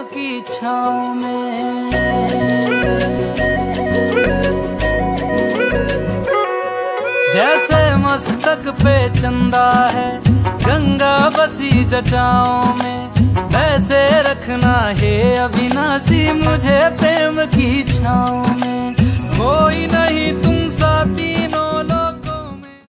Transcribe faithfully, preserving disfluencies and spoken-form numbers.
की छाँव में। जैसे मस्तक पे चंदा है गंगा बसी जटाओं में, वैसे रखना है अविनाशी मुझे प्रेम की छाँव में। कोई नहीं तुम साथी